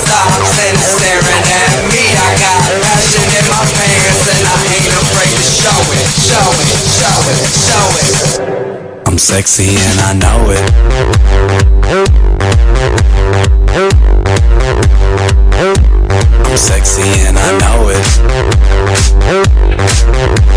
stop standing staring at me. I got passion in my pants and I ain't afraid to show it, show it, show it, show it. I'm sexy and I know it. I'm sexy and I know it.